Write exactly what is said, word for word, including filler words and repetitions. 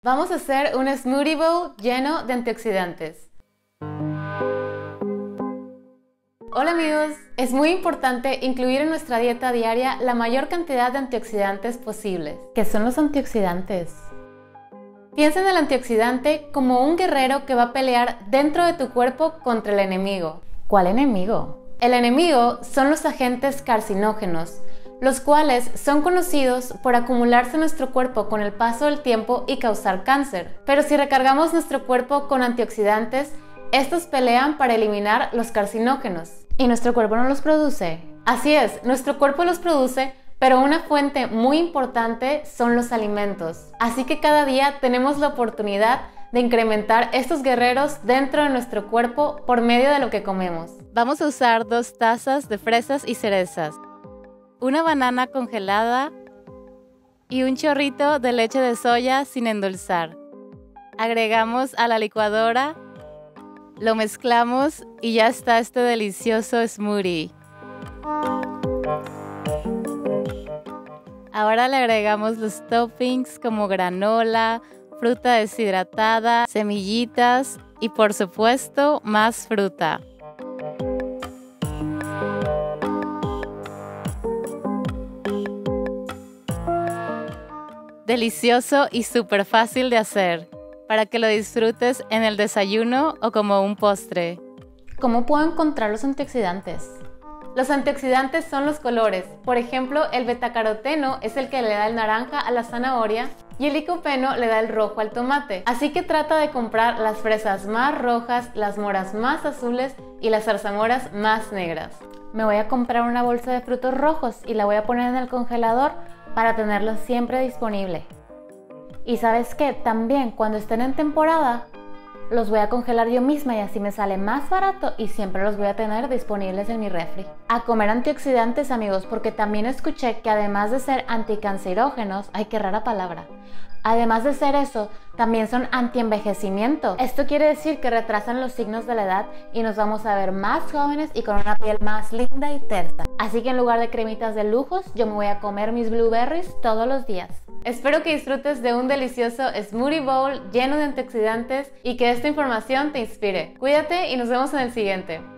Vamos a hacer un smoothie bowl lleno de antioxidantes. Hola amigos, es muy importante incluir en nuestra dieta diaria la mayor cantidad de antioxidantes posibles. ¿Qué son los antioxidantes? Piensa en el antioxidante como un guerrero que va a pelear dentro de tu cuerpo contra el enemigo. ¿Cuál enemigo? El enemigo son los agentes carcinógenos, los cuales son conocidos por acumularse en nuestro cuerpo con el paso del tiempo y causar cáncer. Pero si recargamos nuestro cuerpo con antioxidantes, estos pelean para eliminar los carcinógenos. ¿Y nuestro cuerpo no los produce? Así es, nuestro cuerpo los produce, pero una fuente muy importante son los alimentos. Así que cada día tenemos la oportunidad de incrementar estos guerreros dentro de nuestro cuerpo por medio de lo que comemos. Vamos a usar dos tazas de fresas y cerezas, una banana congelada y un chorrito de leche de soya sin endulzar. Agregamos a la licuadora, lo mezclamos y ya está este delicioso smoothie. Ahora le agregamos los toppings como granola, fruta deshidratada, semillitas y por supuesto más fruta. Delicioso y súper fácil de hacer, para que lo disfrutes en el desayuno o como un postre. ¿Cómo puedo encontrar los antioxidantes? Los antioxidantes son los colores. Por ejemplo, el betacaroteno es el que le da el naranja a la zanahoria y el licopeno le da el rojo al tomate. Así que trata de comprar las fresas más rojas, las moras más azules y las zarzamoras más negras. Me voy a comprar una bolsa de frutos rojos y la voy a poner en el congelador para tenerlos siempre disponible. Y ¿sabes qué? También cuando estén en temporada, los voy a congelar yo misma y así me sale más barato y siempre los voy a tener disponibles en mi refri. A comer antioxidantes, amigos, porque también escuché que además de ser anticancerógenos, ay, qué rara palabra, además de ser eso, también son antienvejecimiento. Esto quiere decir que retrasan los signos de la edad y nos vamos a ver más jóvenes y con una piel más linda y tersa. Así que en lugar de cremitas de lujos, yo me voy a comer mis blueberries todos los días. Espero que disfrutes de un delicioso smoothie bowl lleno de antioxidantes y que esta información te inspire. Cuídate y nos vemos en el siguiente.